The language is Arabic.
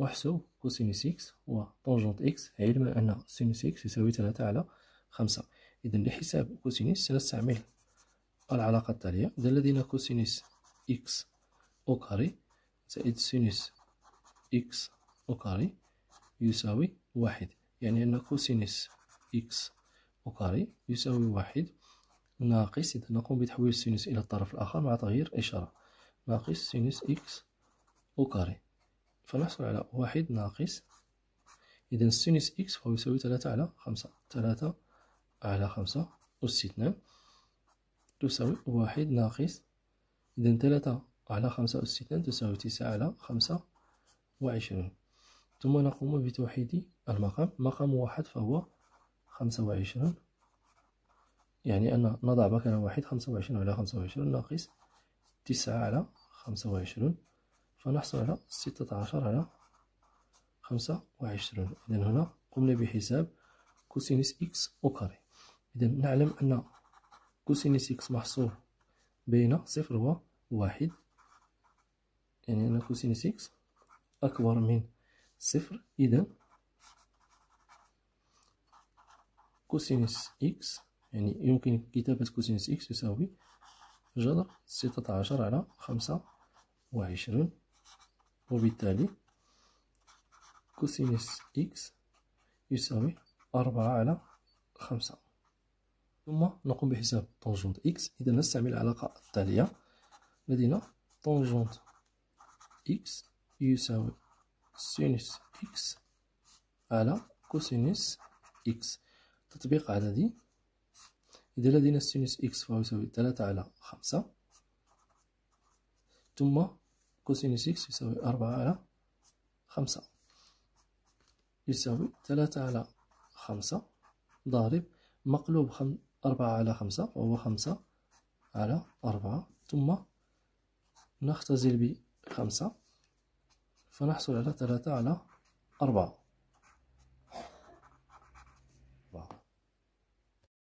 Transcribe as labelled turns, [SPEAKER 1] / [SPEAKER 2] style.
[SPEAKER 1] أحسب كوسينوس إكس وطونجونت إكس، علما أن سينوس إكس يساوي 3 على 5. إذا لحساب كوسينوس سنستعمل العلاقة التالية: إذا لدينا كوسينوس إكس أو كاري زائد سينوس إكس أو كاري يساوي 1، يعني أن كوسينوس إكس أو كاري يساوي 1 ناقص، إذا نقوم بتحويل السينوس إلى الطرف الآخر مع تغيير الإشارة، ناقص سينوس إكس أو كاري، فنحصل على 1 ناقص، إذا سينوس إكس فهو يساوي 3 على 5، 3 على 5 أس 2 تساوي 1 ناقص، إذا 3 على 5 أس 2 تساوي 9 على 25. ثم نقوم بتوحيد المقام، مقام 1 فهو 25، يعني أن نضع مكان 1 25 على 25 ناقص 9 على 25، فنحصل على 16 على 25. إذا هنا قمنا بحساب كوسينوس إكس أو كاري. إذا نعلم أن كوسينوس إكس محصور بين 0 و 1، يعني أن كوسينوس إكس أكبر من 0. إذا كوسينوس إكس، يعني يمكن كتابة كوسينوس إكس يساوي جذر 16 على 25، وبالتالي كوسينوس إكس يساوي 4 على 5. ثم نقوم بحساب طونجونت إكس. إذا نستعمل العلاقة التالية: لدينا طونجونت إكس يساوي سينوس إكس على كوسينوس إكس. تطبيق عددي: إذا لدينا سينوس إكس فهو يساوي 3 على 5، ثم كوسينوس إكس يساوي 4 على 5، يساوي 3 على 5 ضارب مقلوب 4 على 5، وهو 5 على 4، ثم نختزل ب5 فنحصل على 3 على 4.